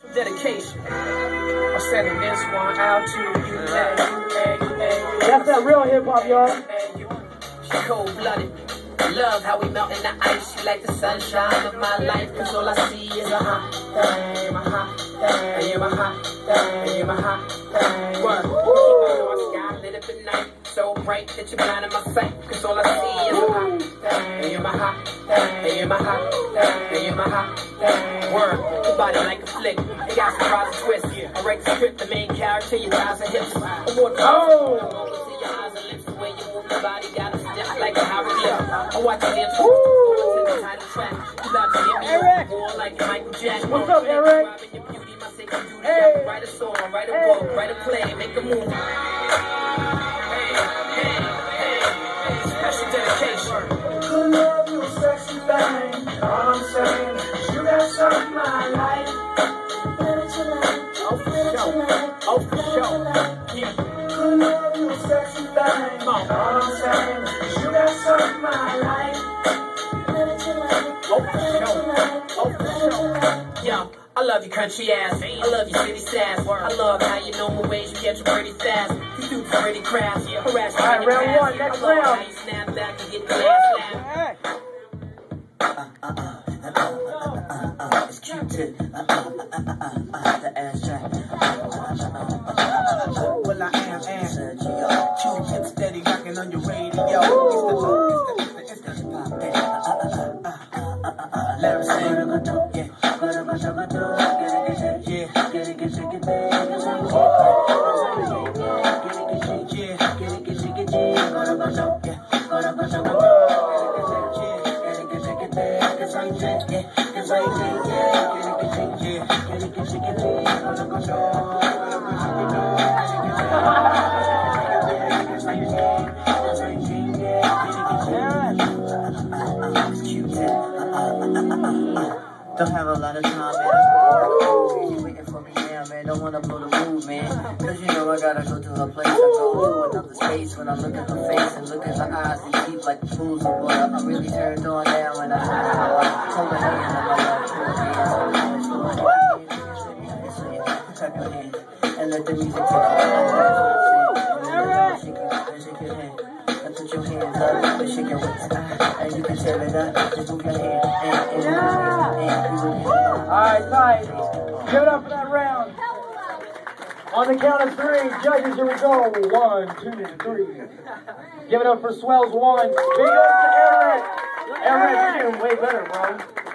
Dedication. I'm sending this one out to you. That's that real hip hop, y'all. She cold-blooded. Love how we melt in the ice. She like the sunshine of my life. Cause all I see is a hot thing, my hot thing. And you're my hot thing, and you're my hot thing. Word. Sky lit up at night. So bright that you're blinding my sight. Cause all I see is a hot thing. And you're my hot thing, and you're my hot thing, and you're my hot thing. Word. Your body like a flick. It got surprise and twist. I write the script, the main character, your thighs and hips. Award for your eyes and lips. The way you move your body got a stiff like a hieroglyph. I watch you dance to the title track. You about to get me more like Michael Jackson. What's up, Eric? Hey. Write a song, write a book, write a play, make a movie. Special dedication. Good love, you a sexy thing. All I'm saying is you got something I like. Oh, for sure. Yeah. Good love, you a sexy thing. All I'm saying is you got something I like. Oh, for sure. Yo, I love your country ass. I love your city sass. I love how you know my ways. You get you pretty fast. You do pretty crafts. Harass me. Alright, round one, next round. How you snap back and get the last snap. It's Q-tip. The ass jack. Well, I am Q-tip steady rocking on your radio. It's the hip-hop. Let him sing. Yeah. Don't have a lot of time, man. She's waiting for me now, man. Don't wanna blow the mood, man. Cause you know I gotta go to her place. I go to another space when I look at her face and look at her eyes and deep like the pools of water. I'm really turned on now when I hold her hand clap your hand and let the music take over. Shake your hand. And put your hands up and shake your waist. And you can tear it up. Just move your hand. Alright, nice. Give it up for that round. On the count of three, judges, here we go. 1, 2, 3. Give it up for Swellz 1. Big up to Eric. Eric, you're doing way better, bro.